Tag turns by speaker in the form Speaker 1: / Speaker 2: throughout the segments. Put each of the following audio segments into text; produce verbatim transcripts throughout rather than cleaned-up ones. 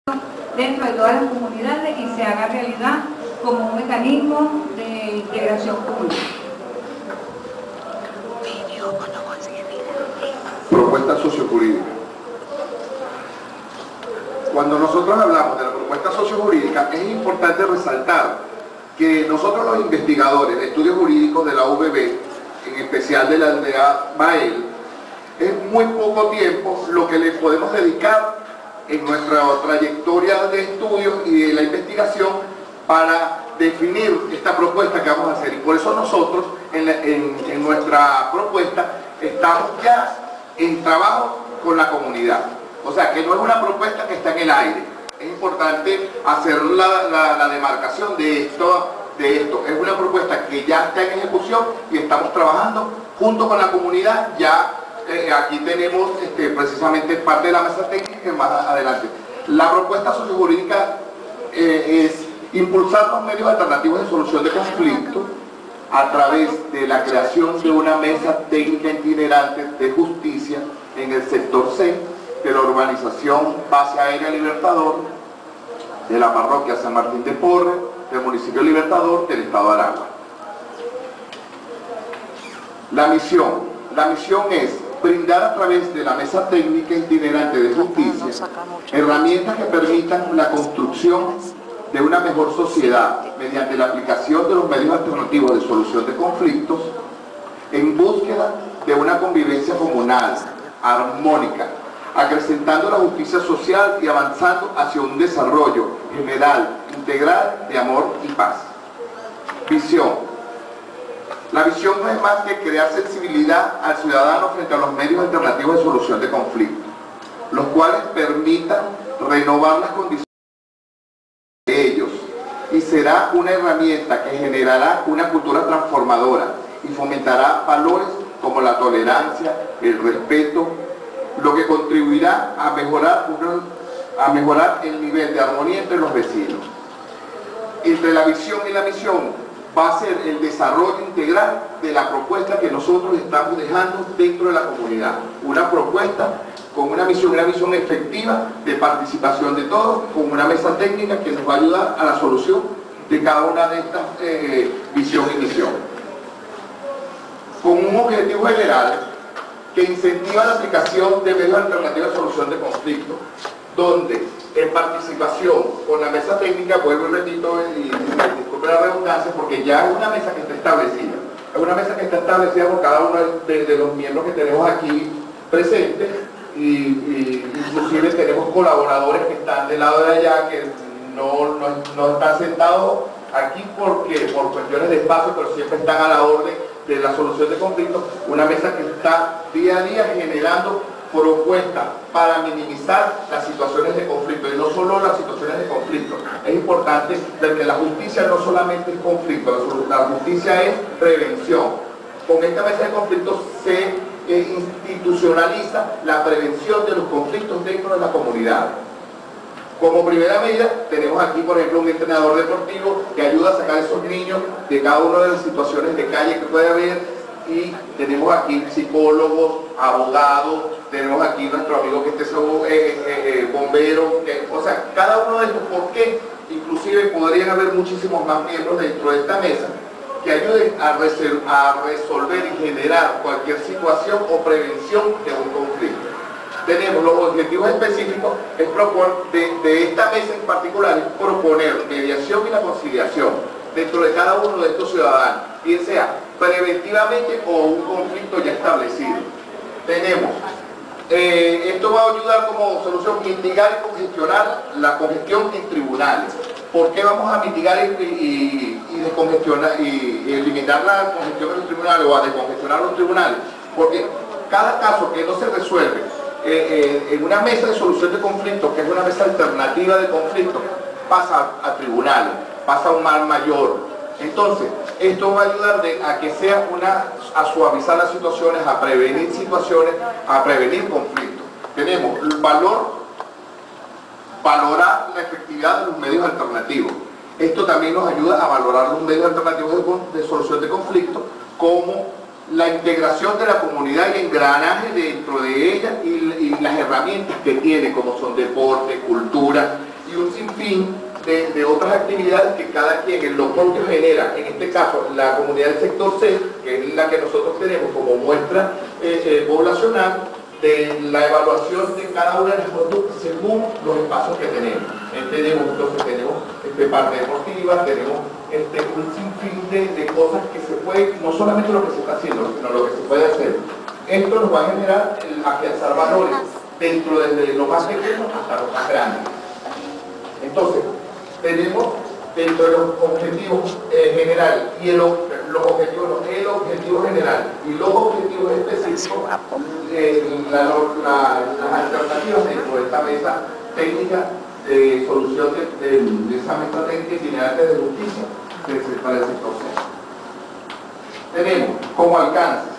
Speaker 1: dentro de todas las comunidades y se haga realidad como un mecanismo de integración común.
Speaker 2: Propuesta sociojurídica. Cuando nosotros hablamos de la propuesta sociojurídica, es importante resaltar que nosotros los investigadores de estudios jurídicos de la U B B, en especial de la aldea Bael, es muy poco tiempo lo que le podemos dedicar en nuestra trayectoria de estudios y de la investigación para definir esta propuesta que vamos a hacer. Y por eso nosotros en, la, en, en nuestra propuesta estamos ya en trabajo con la comunidad. O sea, que no es una propuesta que está en el aire. Es importante hacer la, la, la demarcación de esto, de esto. Es una propuesta que ya está en ejecución y estamos trabajando junto con la comunidad. Ya eh, aquí tenemos este, precisamente parte de la mesa técnica más adelante. La propuesta sociojurídica eh, es impulsar los medios alternativos de solución de conflictos a través de la creación de una mesa técnica itinerante de justicia en el sector C de la urbanización Base Aérea Libertador, de la parroquia San Martín de Porres, del municipio Libertador, del estado de Aragua. La misión, la misión es brindar a través de la mesa técnica itinerante de justicia herramientas que permitan la construcción de una mejor sociedad mediante la aplicación de los medios alternativos de solución de conflictos en búsqueda de una convivencia comunal, armónica, acrecentando la justicia social y avanzando hacia un desarrollo general, integral, de amor y paz. Visión. La visión no es más que crear sensibilidad al ciudadano frente a los medios alternativos de solución de conflictos, los cuales permitan renovar las condiciones de ellos, y será una herramienta que generará una cultura transformadora y fomentará valores como la tolerancia, el respeto, lo que contribuirá a mejorar, a mejorar el nivel de armonía entre los vecinos. Entre la visión y la misión va a ser el desarrollo integral de la propuesta que nosotros estamos dejando dentro de la comunidad. Una propuesta con una misión, una misión efectiva de participación de todos, con una mesa técnica que nos va a ayudar a la solución de cada una de estas eh, visión y misión. Con un objetivo general que incentiva la aplicación de medios alternativos de solución de conflictos, donde en participación con la mesa técnica, vuelvo y repito, y, y disculpe la redundancia, porque ya es una mesa que está establecida, es una mesa que está establecida por cada uno de, de los miembros que tenemos aquí presentes, y, y inclusive tenemos colaboradores que están del lado de allá, que no, no, no están sentados aquí porque por cuestiones de espacio, pero siempre están a la orden de la solución de conflictos. Una mesa que está día a día generando propuestas para minimizar las situaciones de conflicto, y no solo las situaciones de conflicto. Es importante ver que la justicia no solamente es conflicto, la justicia es prevención. Con esta mesa de conflictos se eh, institucionaliza la prevención de los conflictos dentro de la comunidad. Como primera medida, tenemos aquí, por ejemplo, un entrenador deportivo que ayuda a sacar a esos niños de cada una de las situaciones de calle que puede haber, y tenemos aquí psicólogos, abogados, tenemos aquí nuestro amigo que este es un eh, eh, eh, bombero, que, o sea, cada uno de estos, ¿por qué? Inclusive podrían haber muchísimos más miembros dentro de esta mesa que ayuden a, a resolver y generar cualquier situación o prevención de un conflicto. Tenemos los objetivos específicos es proponer, de, de esta mesa en particular, es proponer mediación y la conciliación dentro de cada uno de estos ciudadanos, bien sea preventivamente o un conflicto ya establecido. Tenemos, eh, esto va a ayudar como solución mitigar y congestionar la congestión en tribunales. ¿Por qué vamos a mitigar y, y, y, descongestionar, y, y eliminar la congestión en los tribunales o a descongestionar los tribunales? Porque cada caso que no se resuelve eh, eh, en una mesa de solución de conflictos, que es una mesa alternativa de conflictos, pasa a, a tribunales, pasa a un mal mayor. Entonces, esto va a ayudar de, a que sea una, a suavizar las situaciones, a prevenir situaciones, a prevenir conflictos. Tenemos el valor, valorar la efectividad de los medios alternativos. Esto también nos ayuda a valorar los medios alternativos de, de solución de conflictos, como la integración de la comunidad y engranaje dentro de ella, y, y las herramientas que tiene, como son deporte, cultura, y un sinfín de, de otras actividades que cada quien en lo propio genera. En este caso, la comunidad del sector C, que es la que nosotros tenemos como muestra eh, eh, poblacional, de la evaluación de cada una de las conductas según los espacios que tenemos. Eh, tenemos entonces tenemos este, parte deportiva, tenemos este, un sinfín de, de cosas que se puede, no solamente lo que se está haciendo, sino lo que se puede hacer. Esto nos va a generar el afianzar valores dentro desde lo más pequeño hasta lo más grande. Entonces, tenemos dentro de los objetivos eh, generales y el, los objetivos, el objetivo general y los objetivos específicos, eh, la, la, las alternativas dentro de esta mesa técnica de solución de, de, de esa mesa técnica itinerante de justicia para el sector C. Tenemos como alcances.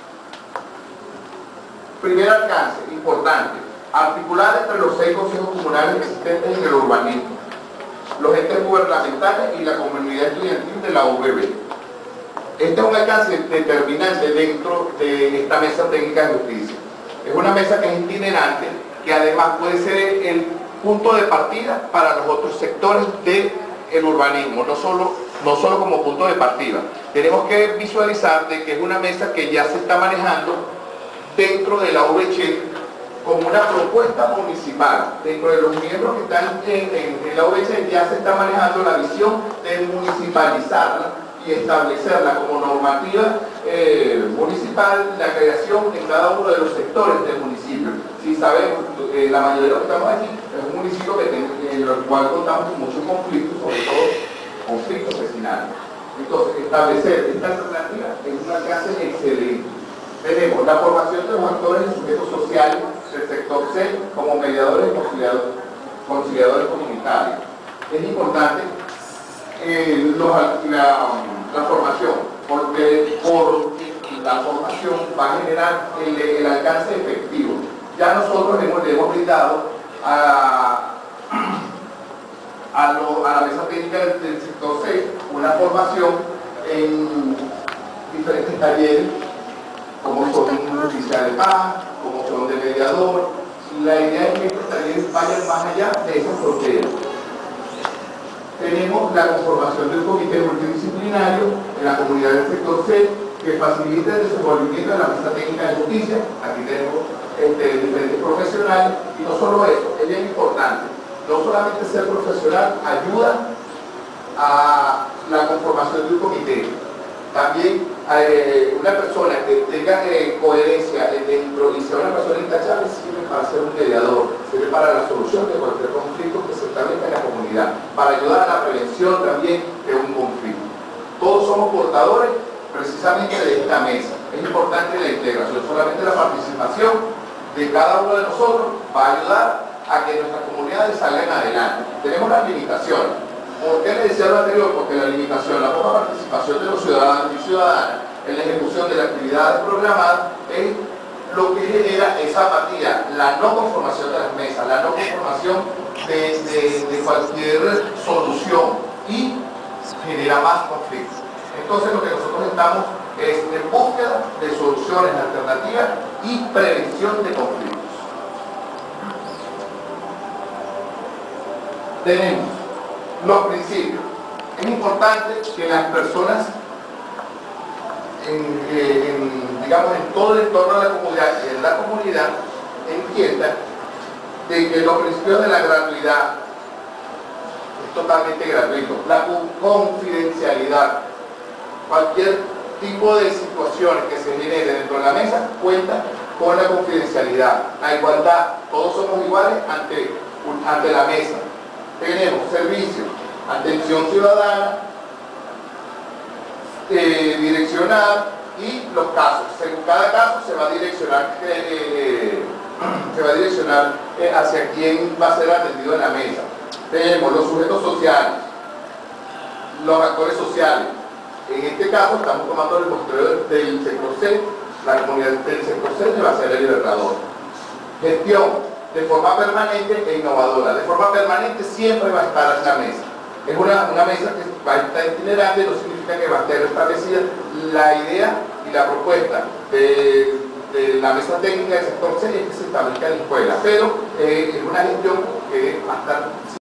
Speaker 2: Primer alcance, importante, articular entre los seis consejos comunales existentes en el urbanismo, los entes gubernamentales y la comunidad estudiantil de la U B B. Este es un alcance determinante dentro de esta mesa técnica de justicia. Es una mesa que es itinerante, que además puede ser el punto de partida para los otros sectores del urbanismo, no solo, no solo como punto de partida. Tenemos que visualizar de que es una mesa que ya se está manejando dentro de la U B C como una propuesta municipal. Dentro de los miembros que están en, en, en la U B C ya se está manejando la visión de municipalizarla y establecerla como normativa eh, municipal, la creación en cada uno de los sectores del municipio. Si sabemos, eh, la mayoría de los que estamos aquí es un municipio que ten, en el cual contamos con muchos conflictos, sobre todo conflictos vecinales. Entonces, establecer esta alternativa es un alcance excelente. Tenemos la formación de los actores y sujetos sociales del sector C como mediadores y conciliadores, conciliadores comunitarios. Es importante eh, los, la, la formación, porque por la formación va a generar el, el alcance efectivo. Ya nosotros hemos, le hemos brindado a, a, lo, a la mesa técnica del, del sector C una formación en diferentes talleres, como son justicia de paz, como son de mediador. La idea es que estos talleres vayan más allá de esas fronteras. Tenemos la conformación del comité multidisciplinario en la comunidad del sector C, que facilita el desenvolvimiento de la mesa técnica de justicia. Aquí tenemos este, diferentes profesionales, y no solo eso, es bien importante, no solamente ser profesional ayuda a la conformación de un comité. También eh, una persona que tenga eh, coherencia dentro y sea una persona intachable sirve para ser un mediador, sirve para la solución de cualquier conflicto que se establezca en la comunidad, para ayudar a la prevención también de un conflicto. Todos somos portadores precisamente de esta mesa. Es importante la integración, solamente la participación de cada uno de nosotros va a ayudar a que nuestras comunidades salgan adelante. Tenemos las limitaciones. ¿Por qué le decía lo anterior? Porque la limitación, la poca participación de los ciudadanos y ciudadanas en la ejecución de las actividades programadas es lo que genera esa apatía, la no conformación de las mesas, la no conformación de, de, de cualquier solución y genera más conflictos. Entonces lo que nosotros estamos es en búsqueda de soluciones alternativas y prevención de conflictos. Tenemos los principios. Es importante que las personas, en, en, digamos, en todo el entorno de la comunidad y en la comunidad, entiendan de que los principios de la gratuidad es totalmente gratuito, la confidencialidad, cualquier tipo de situaciones que se genere dentro de la mesa cuenta con la confidencialidad, la igualdad, todos somos iguales ante, ante la mesa. Tenemos servicios, atención ciudadana, eh, direccionar y los casos. Según cada caso se va a direccionar, eh, eh, se va a direccionar eh, hacia quién va a ser atendido en la mesa. Tenemos los sujetos sociales, los actores sociales. En este caso estamos tomando el muestreo del sector C, la comunidad del sector C va a ser el libertador. Gestión de forma permanente e innovadora. De forma permanente siempre va a estar en la mesa. Es una, una mesa que va a estar itinerante, no significa que va a estar establecida. La idea y la propuesta de, de la mesa técnica del sector C es que se establezca en la escuela, pero eh, es una gestión que va a estar